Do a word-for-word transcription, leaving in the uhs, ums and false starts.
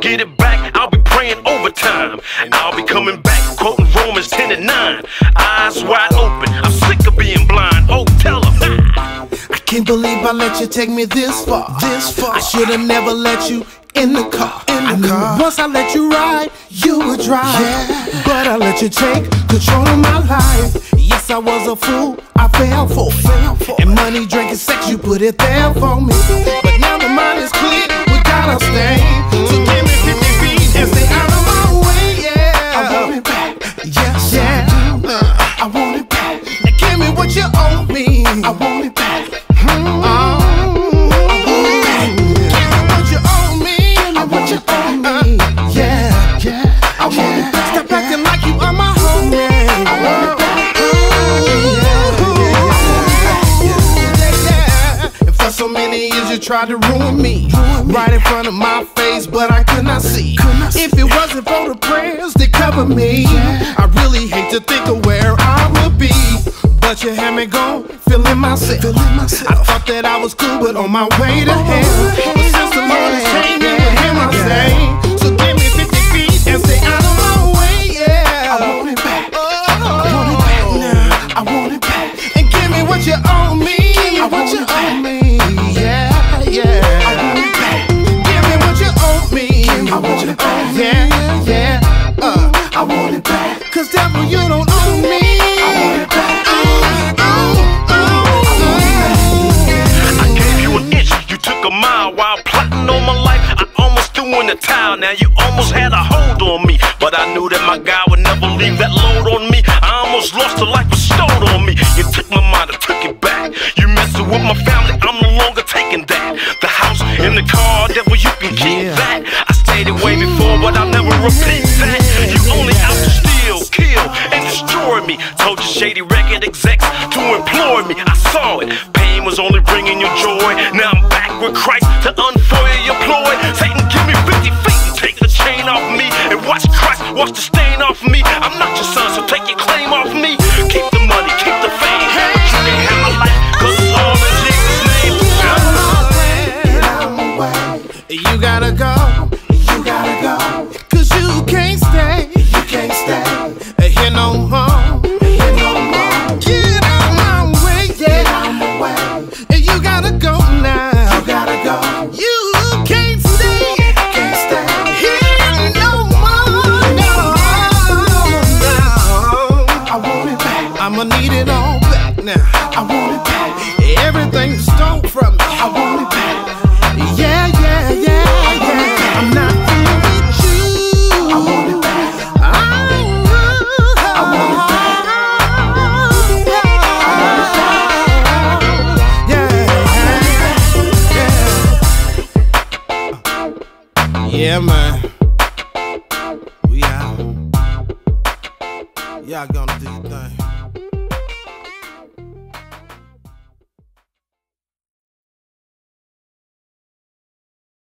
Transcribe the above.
get it back, I'll be praying overtime. And I'll be coming back, quoting Romans ten and nine. Eyes wide open, I'm sick of being blind. Oh, tell them. I can't believe I let you take me this far. This far. I should've never let you in the car. In the I car. Knew once I let you ride, you would drive. Yeah. But I let you take control of my life. Yes, I was a fool, I fell for it. And money, drink, and sex, you put it there for me. But now the mind is clear, we gotta stay. So give me fifty feet and stay out of my way, yeah. I want it back, yes, yeah. I do. Uh, I want it back. Now give me what you owe me. I want it back. Mm, oh, I want it back. Give me what you owe me. I want you owe me. Uh, yeah, yeah. I want it back. Stop acting like you are my homie. I want it back. So many years you tried to ruin me, right in front of my face, but I could not see. If it wasn't for the prayers that covered me, I really hate to think of where I would be. But you had me gone, feeling myself. I thought that I was cool, but on my way to hell. But since the Lord has changed me, with him I stay. So give me fifty feet and stay out of my way, yeah. I want it back. I want it back now. I want it back. And give me what you owe me. I want you owe me. Yeah, yeah, uh, I want it back. Cause devil, you don't own me. I want it back. Oh, oh, oh, oh. I gave you an inch, you took a mile. While plotting on my life, I almost threw in the towel. Now you almost had a hold on me, but I knew that my God would never leave that load on me. I almost lost a life bestowed on me. You took my mind and took it back. You messing with my family, I'm no longer taking that. The house and the car, devil, you can keep yeah. that. I stayed away before, but I'll never repeat that. You only out to steal, kill, and destroy me. Told you shady record execs to employ me. I saw it, pain was only bringing you joy. Now I'm back with Christ to unfoil your ploy. Satan, give me fifty feet and take the chain off me. And watch Christ wash the stain off me. I'm not your son, so take your claim off me. Keep the money, keep the fame, but you can't have my life, cause it's all in Jesus' name. Get out my way. You gotta go. You gotta go. Cause you can't stay. You can't stay. Here no more. Here no more. Get out my way. Get out my way. And you gotta go now. You gotta go. You can't stay. Can't stay. Here no more. No, no. I want it back. I'ma need it all back now. I want it back. Everything stole from me. I want it back. Yeah, yeah, yeah, yeah. I'm not through with you. I want it back. I want it back. Yeah, yeah, yeah, man. We out. Y'all gonna do your thing.